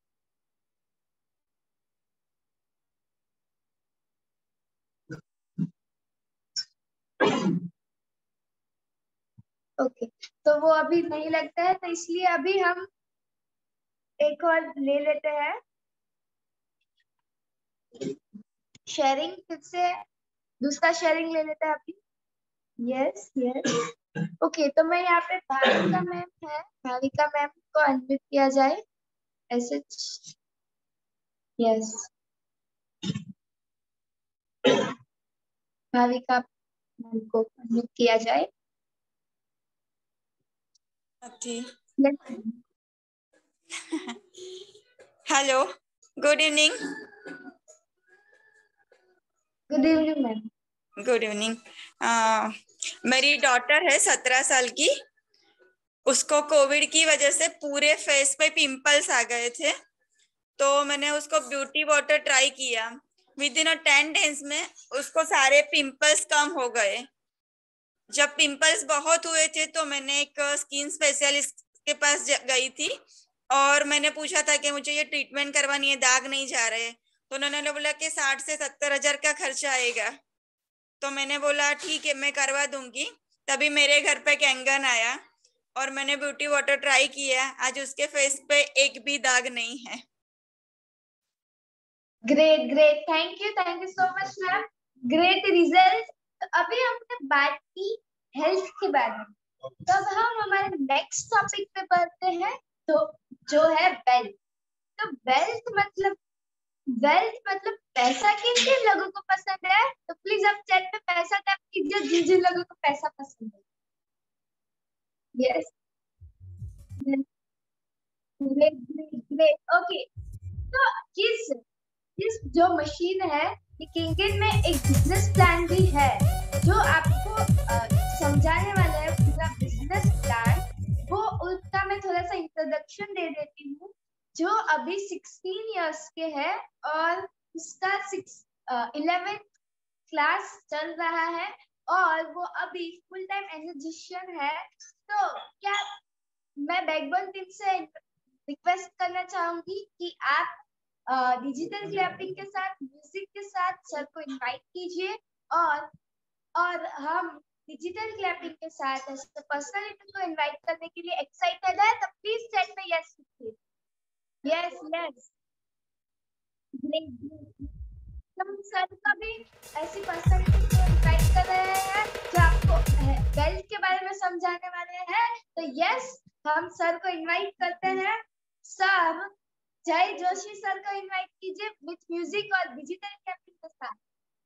ओके, तो वो अभी नहीं लगता है तो इसलिए अभी हम एक और ले लेते हैं शेयरिंग। फिर से दूसरा शेयरिंग ले लेते हैं अभी। Yes yes. ओके, तो मैं यहाँ पे भाविका मैम है, भाविका मैम को अनम्यूट किया जाए। ऐसे यस, भाविका मैम को अनम्यूट किया जाए। Okay. Yes. Hello. Good evening. Good evening ma'am. Good evening. मेरी डॉटर है 17 साल की। उसको कोविड की वजह से पूरे फेस पे पिंपल्स आ गए थे, तो मैंने उसको ब्यूटी वाटर ट्राई किया। विद इन 10 डेज में उसको सारे पिंपल्स कम हो गए। जब पिंपल्स बहुत हुए थे तो मैंने एक स्किन स्पेशलिस्ट के पास गई थी और मैंने पूछा था कि मुझे ये ट्रीटमेंट करवानी है, दाग नहीं जा रहे। तो उन्होंने बोला कि 60 से 70 हजार का खर्चा आएगा। तो मैंने बोला ठीक है, मैं करवा दूंगी। तभी मेरे घर पे कैंगन आया और मैंने ब्यूटी वाटर ट्राई किया। आज उसके फेस पे एक भी दाग नहीं है। Great great, thank you so much ma'am, great result. तो अभी हमने बात की हेल्थ के बारे में, तब हम हमारे नेक्स्ट टॉपिक पे बढ़ते हैं, तो जो है वेल्थ। तो वेल्थ मतलब पैसा। किन किन लोगों को पसंद है? तो प्लीज आप चैट पे पैसा टाइप कीजिए जिन जिन लोगों को पैसा पसंद है। Yes, great great great. Okay, तो किस जो मशीन है, ये किंगन में एक बिजनेस प्लान भी है जो आपको समझाने वाला है पूरा बिजनेस प्लान। वो उसका मैं थोड़ा सा इंट्रोडक्शन दे देती हूँ। जो अभी 16 इयर्स के है और उसका 11th क्लास चल रहा है और वो अभी फुल टाइम एजुकेशन है। तो क्या मैं बैकबोन टीम से रिक्वेस्ट करना चाहूंगी कि आप डिजिटल क्लैपिंग के साथ, म्यूजिक के साथ सर को इनवाइट कीजिए और हम डिजिटल क्लैपिंग के साथ ऐसे पर्सनालिटी को इनवाइट करने के लिए एक्साइटेड है। तो प्लीज चैट में यस लिखिए। यस यस, हम सर का भी ऐसी पर्सनालिटी को इनवाइट कर रहे हैं जो आपको वेल्थ के बारे में समझाने वाले हैं। तो यस, हम सर को इनवाइट करते हैं। सर जय जोशी सर को इनवाइट कीजिए विथ म्यूजिक और डिजिटल क्लैपिंग के साथ।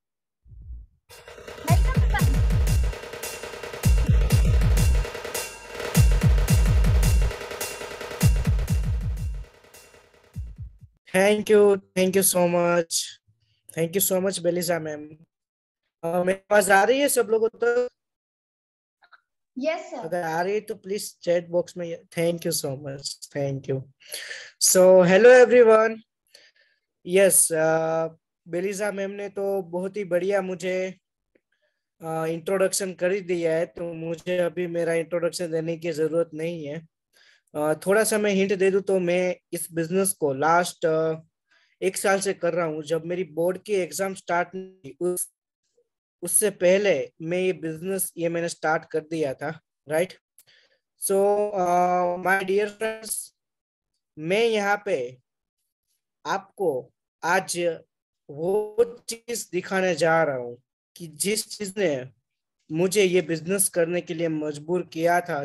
Thank you so much, thank you so much Belisa ma'am. मेरी आवाज आ रही है सब लोगों तक? Yes sir. अगर आ रही है तो प्लीज चैट बॉक्स में thank you so much, thank you. So hello everyone. Yes, Belisa ma'am ने तो बहुत ही बढ़िया मुझे इंट्रोडक्शन कर ही दिया है, तो मुझे अभी मेरा इंट्रोडक्शन देने की जरूरत नहीं है। थोड़ा सा मैं हिंट दे दूं तो मैं इस बिजनेस को लास्ट 1 साल से कर रहा हूँ। जब मेरी बोर्ड की एग्जाम स्टार्ट उससे पहले मैं ये मैंने स्टार्ट कर दिया था, right. So my dear friends, मैं यहाँ पे आपको आज वो चीज दिखाने जा रहा हूँ कि जिस चीज ने मुझे ये बिजनेस करने के लिए मजबूर किया था,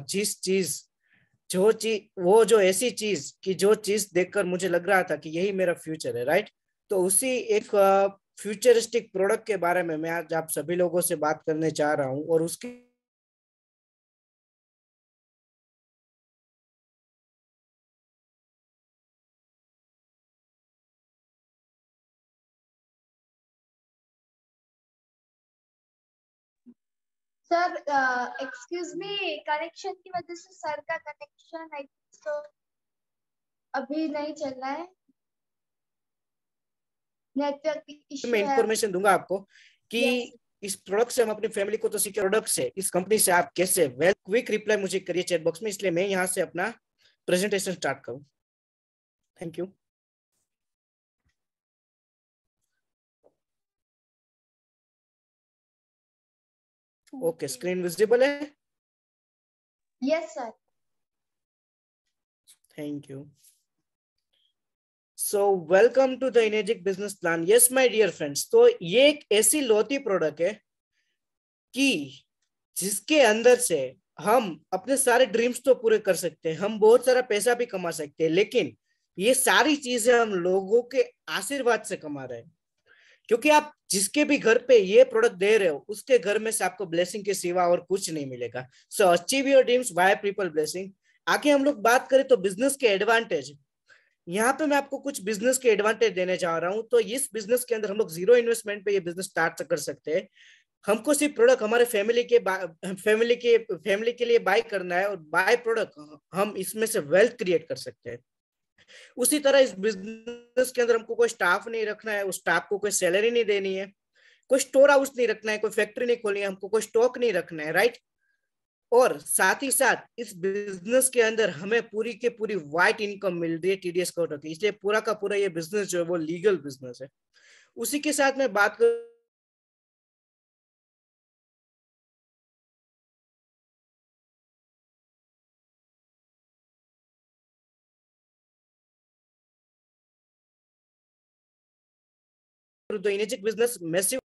जो ऐसी चीज कि जो चीज देखकर मुझे लग रहा था कि यही मेरा फ्यूचर है, राइट। तो उसी एक फ्यूचरिस्टिक प्रोडक्ट के बारे में मैं आज आप सभी लोगों से बात करने जा रहा हूँ और उसकी सर एक्सक्यूज मी, कनेक्शन की वजह से सर का कनेक्शन आई तो अभी नहीं चल रहा है, नेटवर्क इशू मैं है। इंफॉर्मेशन दूंगा आपको कि yes. इस प्रोडक्ट से हम अपनी फैमिली को तो सिक्योर, प्रोडक्ट से इस कंपनी से आप कैसे वेल क्विक रिप्लाई मुझे करिए चैट बॉक्स में, इसलिए मैं यहाँ से अपना प्रेजेंटेशन स्टार्ट करूँ। Thank you. Okay, screen visible है? Yes sir. Thank you. So welcome to the Enagic business plan. Yes my dear friends, तो ये एक ऐसी लौती प्रोडक्ट है कि जिसके अंदर से हम अपने सारे ड्रीम्स तो पूरे कर सकते हैं, हम बहुत सारा पैसा भी कमा सकते हैं, लेकिन ये सारी चीजें हम लोगों के आशीर्वाद से कमा रहे हैं। क्योंकि आप जिसके भी घर पे ये प्रोडक्ट दे रहे हो उसके घर में से आपको ब्लेसिंग के सिवा और कुछ नहीं मिलेगा। So achieve your dreams by people blessing. आगे हम लोग बात करें तो बिजनेस के एडवांटेज। यहाँ पे मैं आपको कुछ बिजनेस के एडवांटेज देने जा रहा हूँ। तो इस बिजनेस के अंदर हम लोग जीरो इन्वेस्टमेंट पे ये बिजनेस स्टार्ट कर सकते हैं। हमको सिर्फ प्रोडक्ट हमारे फैमिली के लिए बाय करना है और बाय प्रोडक्ट हम इसमें से वेल्थ क्रिएट कर सकते हैं। उसी तरह इस बिजनेस के अंदर हमको कोई स्टाफ नहीं रखना है, उस स्टाफ को कोई सैलरी नहीं देनी है, कोई स्टोर हाउस नहीं रखना है, कोई फैक्ट्री नहीं खोलनी है, हमको कोई स्टॉक नहीं रखना है, राइट। और साथ ही साथ इस बिजनेस के अंदर हमें पूरी के पूरी वाइट इनकम मिल रही है टीडीएस कोटा की, इसलिए पूरा का पूरा ये बिजनेस जो है वो लीगल बिजनेस है। उसी के साथ मैं बात कर तो इनिजिक बिजनेस मैसिव,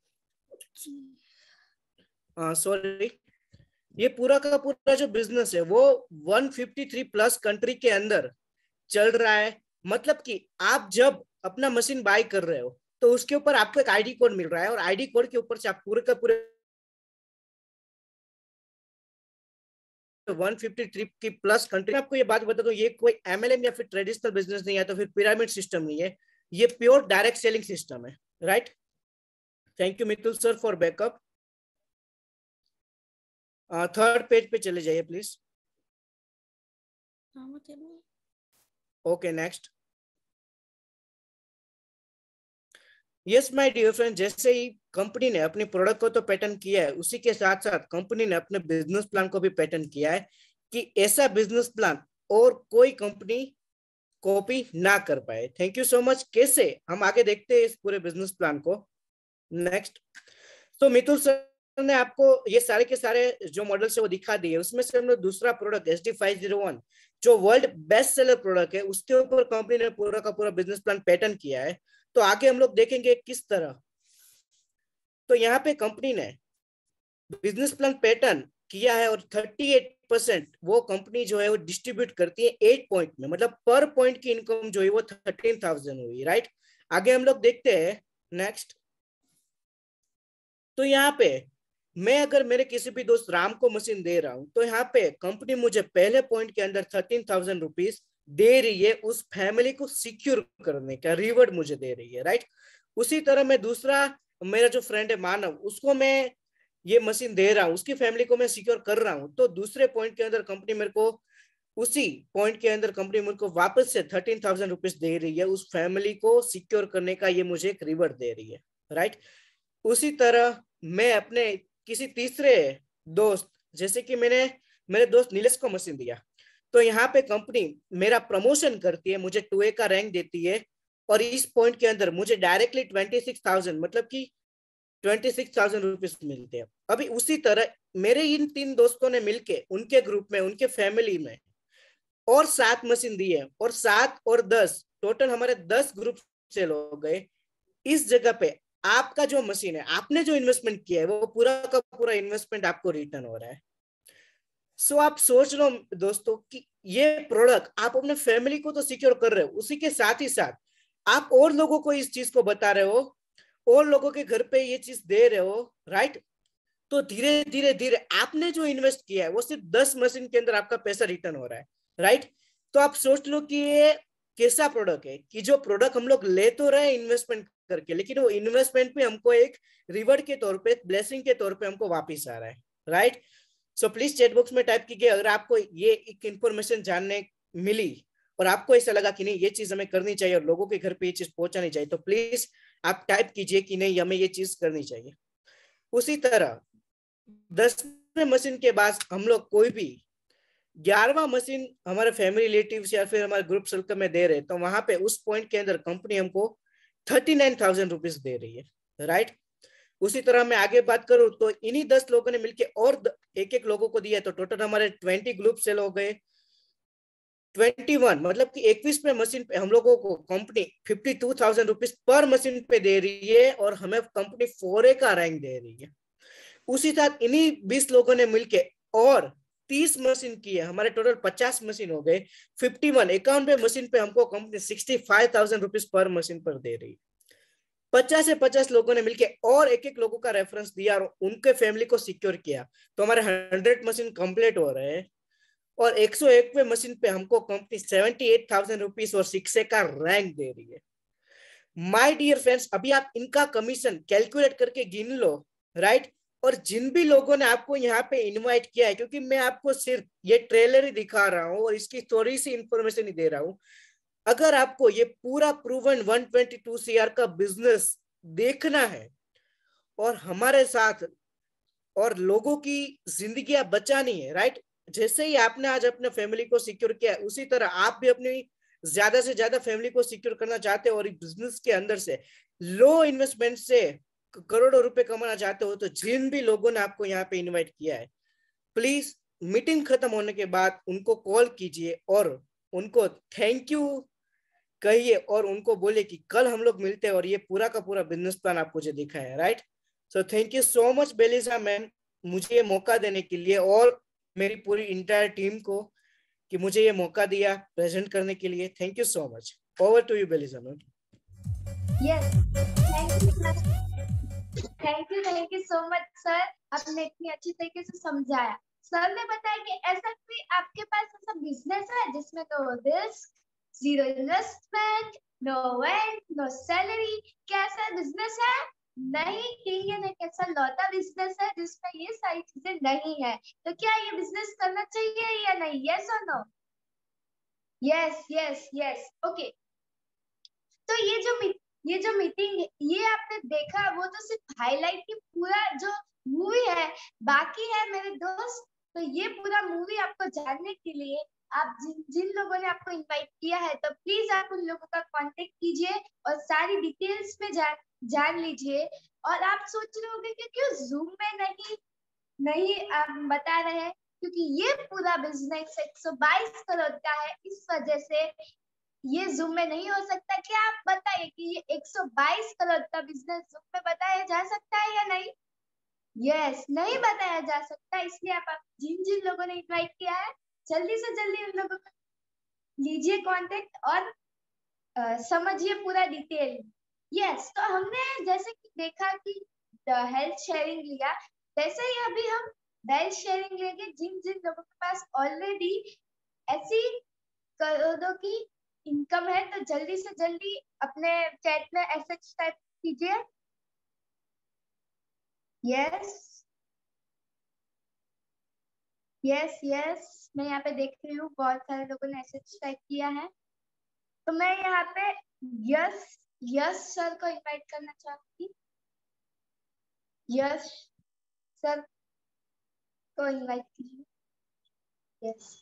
सॉरी, ये पूरा का पूरा जो बिजनेस है वो 153 प्लस कंट्री के अंदर चल रहा है। मतलब कि आप जब अपना मशीन बाय कर रहे हो तो उसके ऊपर आपको एक आईडी कोड मिल रहा है और आईडी कोड के ऊपर से आप पूरे का पूरे 153 की प्लस कंट्री। आपको ये बात बता दो, ये कोई एमएलएम या फिर ट्रेडिशनल बिजनेस नहीं है, तो फिर पिरामिड सिस्टम नहीं है, ये प्योर डायरेक्ट सेलिंग सिस्टम है, right. Thank you Mitul sir for backup. Third page पे चले जाइए please. Okay next. Yes my dear friend, जैसे ही कंपनी ने अपनी प्रोडक्ट को तो पेटेंट किया है, उसी के साथ साथ कंपनी ने अपने बिजनेस प्लान को भी पेटेंट किया है कि ऐसा बिजनेस प्लान और कोई कंपनी कॉपी ना कर पाए। Thank you so much. कैसे, हम आगे देखते हैं इस पूरे बिजनेस प्लान को। नेक्स्ट। तो मितुल सर ने आपको ये सारे के सारे जो मॉडल्स है वो दिखा दिए, उसमें से हमने दूसरा प्रोडक्ट SD501 जो वर्ल्ड बेस्ट सेलर प्रोडक्ट है, उसके ऊपर कंपनी ने पूरा का पूरा बिजनेस प्लान पेटेंट किया है। तो आगे हम लोग देखेंगे किस तरह। तो यहाँ पे कंपनी ने बिजनेस प्लान पैटर्न किया है और 38% वो कंपनी जो है वो डिस्ट्रीब्यूट करती है 8 पॉइंट में, मतलब पर पॉइंट की इनकम जो है वो 13,000 हुई, राइट। आगे हम लोग देखते हैं नेक्स्ट। तो यहाँ पे मैं अगर मेरे किसी भी दोस्त राम को मशीन दे रहा हूं तो यहाँ पे कंपनी मुझे पहले पॉइंट के अंदर 13,000 रुपीज दे रही है, उस फैमिली को सिक्योर करने का रिवॉर्ड मुझे दे रही है, राइट। उसी तरह मैं दूसरा, मेरा जो फ्रेंड है मानव, उसको मैं ये मशीन दे रहा हूँ, उसकी फैमिली को मैं सिक्योर कर रहा हूँ, तो दूसरे पॉइंट के अंदर कंपनी मेरे को, उसी पॉइंट के अंदर कंपनी मेरे को वापस से 13,000 रुपीज दे रही है, उस फैमिली को सिक्योर करने का ये मुझे एक रिवॉर्ड दे रही है, राइट। उसी तरह मैं अपने किसी तीसरे दोस्त, जैसे कि मैंने मेरे दोस्त नीलेश को मशीन दिया, तो यहाँ पे कंपनी मेरा प्रमोशन करती है, मुझे 2A का रैंक देती है और इस पॉइंट के अंदर मुझे डायरेक्टली 26,000 मतलब कि 26,000 रुपीज मिलते हैं। अभी उसी तरह मेरे इन 3 दोस्तों ने मिलके उनके ग्रुप में, उनके फैमिली में और 7 मशीन दी है और 7 और 10 टोटल हमारे 10 ग्रुप सेल हो गए। इस जगह पे आपका जो मशीन है, आपने जो इन्वेस्टमेंट किया है वो पूरा का पूरा इन्वेस्टमेंट आपको रिटर्न हो रहा है। सो आप सोच लो दोस्तों कि ये प्रोडक्ट आप अपने फैमिली को तो सिक्योर कर रहे हो, उसी के साथ ही साथ आप और लोगों को इस चीज को बता रहे हो, और लोगों के घर पे ये चीज दे रहे हो, राइट। तो धीरे धीरे धीरे आपने जो इन्वेस्ट किया है वो सिर्फ 10 मशीन के अंदर आपका पैसा रिटर्न हो रहा है, राइट। तो आप सोच लो कि ये कैसा प्रोडक्ट है कि जो प्रोडक्ट हम लोग ले तो रहे इन्वेस्टमेंट करके, लेकिन वो इन्वेस्टमेंट भी हमको एक रिवॉर्ड के तौर पे, ब्लेसिंग के तौर पे हमको वापस आ रहा है, right. So please chat box में टाइप कीजिए अगर आपको ये एक इंफॉर्मेशन जानने मिली और आपको ऐसा लगा कि नहीं ये चीज हमें करनी चाहिए और लोगों के घर पे ये चीज पहुंचानी चाहिए, तो प्लीज आप टाइप कीजिए कि नहीं हमें ये चीज करनी चाहिए। उसी तरह 10वें मशीन के बाद हम लोग कोई भी 11वां मशीन हमारे फैमिली रिलेटिव्स या फिर हमारे ग्रुप सर्कल में दे रहे, तो वहां पे उस पॉइंट के अंदर कंपनी हमको 39,000 रुपीज दे रही है, राइट। उसी तरह मैं आगे बात करूं तो इन्हीं 10 लोगों ने मिलके और एक एक लोगों को दिया, तो टोटल हमारे 20 ग्रुप सेल हो गए। 21 मतलब कि 21वें मशीन पे हम लोगों को कंपनी 52,000 रुपीज पर मशीन पे दे रही है और हमें कंपनी 4A का रैंक दे रही है। उसी साथ इन्हीं 20 लोगों ने मिलके और 30 मशीन की है, हमारे टोटल 50 मशीन हो गए। 51 मशीन पे हमको कंपनी 65,000 रुपीज पर मशीन पर दे रही है। 50 से 50 लोगों ने मिलके और एक एक लोगों का रेफरेंस दिया और उनके फैमिली को सिक्योर किया, तो हमारे 100 मशीन कंप्लीट हो रहे हैं। और 101वें मशीन पे हमको कंपनी 78,000 रुपीज और शिक्षक का रैंक दे रही है। माय डियर फ्रेंड्स, अभी आप इनका कमीशन कैलकुलेट करके गिन लो, राइट। और जिन भी लोगों ने आपको यहाँ पे इनवाइट किया है, क्योंकि मैं आपको सिर्फ ये ट्रेलर ही दिखा रहा हूँ और इसकी थोड़ी सी इंफॉर्मेशन ही दे रहा हूँ, अगर आपको ये पूरा प्रूवन 122 CR का बिजनेस देखना है और हमारे साथ और लोगों की जिंदगियां बचानी है, राइट। जैसे ही आपने आज अपने फैमिली को सिक्योर किया, उसी तरह आप भी अपनी ज्यादा से ज्यादा फैमिली को सिक्योर करना चाहते हो और बिजनेस के अंदर से लो इन्वेस्टमेंट से करोड़ों रुपए कमाना चाहते हो, तो जिन भी लोगों ने आपको यहाँ पे इनवाइट किया है, प्लीज मीटिंग खत्म होने के बाद उनको कॉल कीजिए और उनको थैंक यू कहिए और उनको बोले कि कल हम लोग मिलते हैं और ये पूरा का पूरा बिजनेस प्लान आपको जो दिखा है, right. So thank you so much Belisa ma'am, मुझे ये मौका देने के लिए और मेरी पूरी इंटायर टीम को कि मुझे ये मौका दिया प्रेजेंट करने के लिए। Thank you so much. Over to you Belisa ma'am. Yes, thank you so much sir, आपने इतनी अच्छी तरीके से समझाया। सर ने बताया कि ऐसा कोई आपके पास ऐसा बिजनेस है जिसमें no risk, zero investment, no rent, no salary, कैसा बिजनेस है? नहीं, इंडियन एक ऐसा लौता बिजनेस है जिसमें ये सारी चीजें नहीं है। तो क्या ये बिजनेस करना चाहिए या नहीं? यस और no? Yes yes yes, okay. तो ये जो मीटिंग ये आपने देखा, वो तो सिर्फ हाईलाइट की पूरा जो मूवी है, बाकी है मेरे दोस्त। तो ये पूरा मूवी आपको जानने के लिए आप जिन जिन लोगों ने आपको इनवाइट किया है, तो प्लीज आप उन लोगों का कांटेक्ट कीजिए और सारी डिटेल्स में जान लीजिए। और आप सोच रहे होंगे कि क्यों जूम में नहीं आप बता रहे हैं, क्योंकि ये पूरा बिजनेस 122 करोड़ का है, इस वजह से ये जूम में नहीं हो सकता। क्या आप बताइए कि ये 122 करोड़ का बिजनेस जूम में बताया जा सकता है या नहीं? यस, नहीं बताया जा सकता। इसलिए आप जिन जिन लोगों ने इनवाइट किया है, जल्दी से जल्दी उन लोगों को लीजिए कांटेक्ट और समझिए पूरा डिटेल। यस, तो हमने जैसे कि देखा कि हेल्थ शेयरिंग लिया, वैसे ही अभी हम वेल्थ शेयरिंग लेंगे जिन जिन लोगों के पास ऑलरेडी ऐसी करोड़ों की इनकम है। तो जल्दी से जल्दी अपने चैट में एसएच टाइप कीजिए। यस यस यस, मैं यहाँ पे देख रही हूँ बहुत सारे लोगों ने एसएच टाइप किया है। तो मैं यहाँ पे यस यस सर को इनवाइट करना चाहूंगी। यस सर को इनवाइट कीजिए। Yes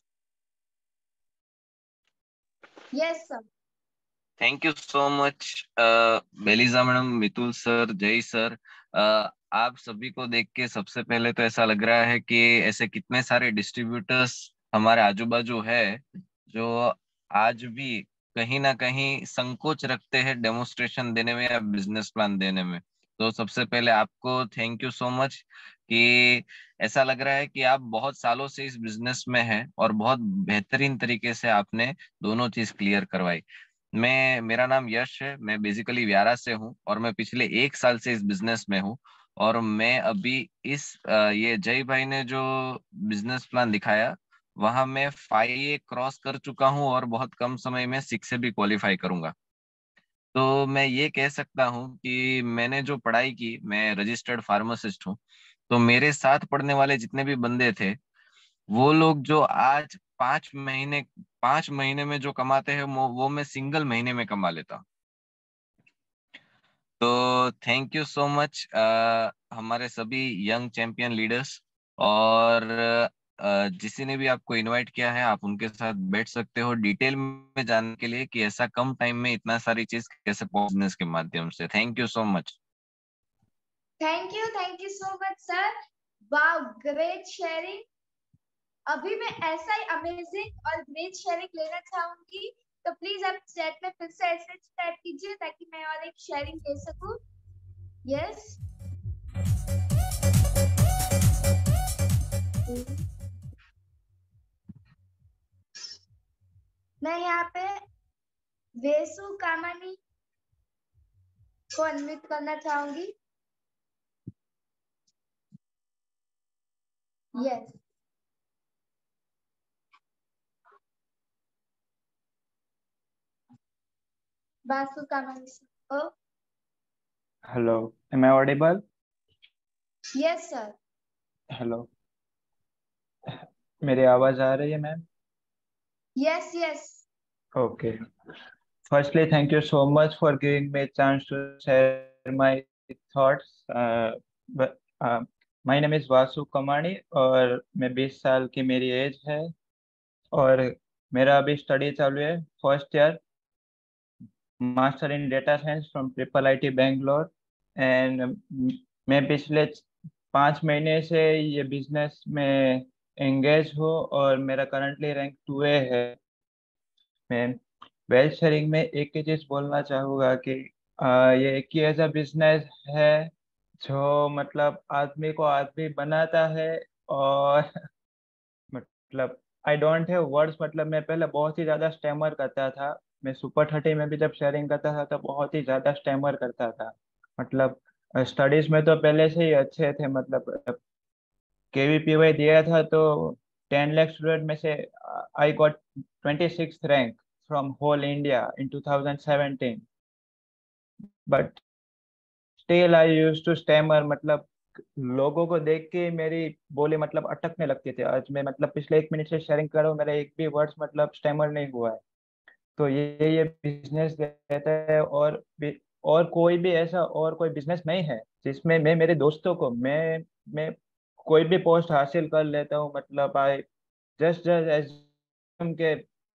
yes sir. Thank you so much Belisa madam, Mitul sir, Jay sir. आप सभी को देख के सबसे पहले तो ऐसा लग रहा है कि ऐसे कितने सारे डिस्ट्रीब्यूटर्स हमारे आजू बाजू है जो आज भी कहीं ना कहीं संकोच रखते हैं डेमोन्स्ट्रेशन देने में या बिजनेस प्लान देने में। तो सबसे पहले आपको थैंक यू सो मच कि ऐसा लग रहा है कि आप बहुत सालों से इस बिजनेस में हैं और बहुत बेहतरीन तरीके से आपने दोनों चीज क्लियर करवाई। मेरा नाम यश है, मैं बेसिकली व्यारा से हूँ और मैं पिछले 1 साल से इस बिजनेस में हूँ। और मैं अभी ये जय भाई ने जो बिजनेस प्लान दिखाया वहां मैं 5A क्रॉस कर चुका हूँ और बहुत कम समय में 6 से भी क्वालिफाई करूंगा। तो मैं ये कह सकता हूँ कि मैंने जो पढ़ाई की, मैं रजिस्टर्ड फार्मासिस्ट हूँ। तो मेरे साथ पढ़ने वाले जितने भी बंदे थे, वो लोग जो आज 5 महीने में जो कमाते हैं वो मैं सिंगल महीने में कमा लेता हूँ। तो थैंक यू सो मच हमारे सभी यंग चैंपियन लीडर्स। और जिसी ने भी आपको इनवाइट किया है, आप उनके साथ बैठ सकते हो डिटेल में जानने के लिए कि ऐसा कम टाइम में इतना सारी चीज कैसे बिजनेस के माध्यम से। Thank you so much. Thank you so much sir. Wow, great sharing. अभी मैं ऐसा ही अमेजिंग और ग्रेट शेयरिंग लेना चाहूंगी। तो प्लीज आप चैट में फिर से ऐसे टाइप कीजिए ताकि मैं और एक शेयरिंग ले सकूं। यस मैं यहाँ पे वेसु कामानी को अनम्यूट करना चाहूंगी। Yes Vasu Kamani sir. Oh, Hello, am I audible? yes sir. Hello, मेरी आवाज आ रही है मैम? Yes, yes. Okay. Firstly, thank you so much for giving me a chance to share my thoughts. But, my name is Vasu Kamani और मैं 20 साल की मेरी एज है और मेरा अभी स्टडी चालू है first year master in data science from triple IT Bangalore and मैं पिछले 5 महीने से ये बिजनेस में एंगेज हूँ और मेरा करंटली रैंक 2A है। मैं वेल्थ शेयरिंग में एक ही चीज बोलना चाहूँगा कि ये एक ही ऐसा बिजनेस है जो मतलब आदमी को आदमी बनाता है और मतलब आई डोंट हैव वर्ड्स। मतलब मैं पहले बहुत ही ज्यादा स्टैमर करता था। मैं सुपर 30 में भी जब शेयरिंग करता था तो बहुत ही ज्यादा स्टैमर करता था। मतलब स्टडीज में तो पहले से ही अच्छे थे। मतलब KVPY दिया था तो 10 लाख स्टूडेंट में से I got 26th rank from whole India in 2017 but still I use to stammer. मतलब लोगों को देख के मेरी बोली मतलब अटकने लगती थी। आज मैं मतलब पिछले 1 मिनट से शेयरिंग कर रहा हूँ, मेरा एक भी वर्ड्स मतलब स्टैमर नहीं हुआ है। तो ये बिजनेस रहता है और कोई भी ऐसा और कोई बिजनेस नहीं है जिसमें मैं मेरे दोस्तों को मैं कोई भी पोस्ट हासिल कर लेता हूँ। मतलब आई जस्ट जस्ट के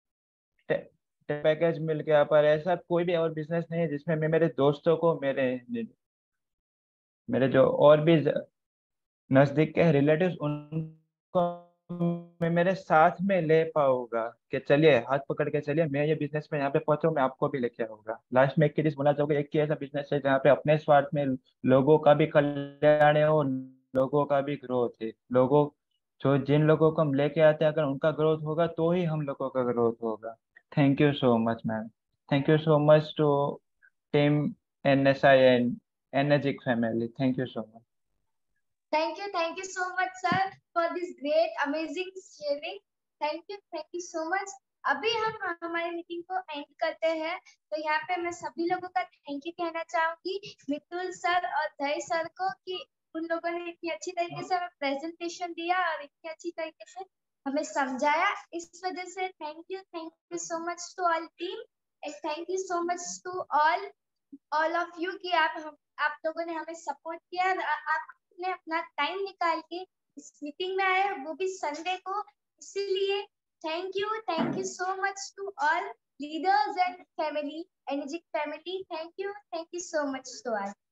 पैकेज मिल गया। पर ऐसा कोई भी और बिजनेस नहीं है जिसमें मैं मेरे दोस्तों को मेरे मेरे जो और भी नजदीक के रिलेटिव्स उनको मैं मेरे साथ में ले पाऊंगा कि चलिए हाथ पकड़ के चलिए मैं ये बिजनेस में यहाँ पे पहुंचा हूँ, मैं आपको भी लेके आऊंगा। लास्ट में एक चीज बोलना चाहूंगा, एक ही ऐसा बिजनेस है जहाँ पे अपने स्वार्थ में लोगों का भी कल्याण हो, लोगों का भी ग्रोथ है। लोगों जो जिन लोगों को हम लेके आते हैं अगर उनका ग्रोथ होगा तो ही हम लोगों का ग्रोथ होगा। Thank you so much ma'am. Thank you so much to team NSI and energetic family. Thank you so much. Thank you so much, sir, for this great, amazing sharing. Thank you so much. अभी हम हमारी meeting को and करते हैं। तो यहाँ पे मैं सभी लोगों का थैंक यू कहना चाहूंगी, मितुल सर और दही सर को, कि उन लोगों ने इतनी अच्छी तरीके से हमें प्रेजेंटेशन दिया और इतनी अच्छी तरीके से हमें समझाया। इस वजह से thank you so much to all team and thank you so much to all of you कि आप लोगों ने हमें सपोर्ट किया। आपने अपना टाइम निकाल के इस मीटिंग में आए, वो भी संडे को। इसीलिए thank you so much to all leaders and family, energetic family. Thank you so much to all.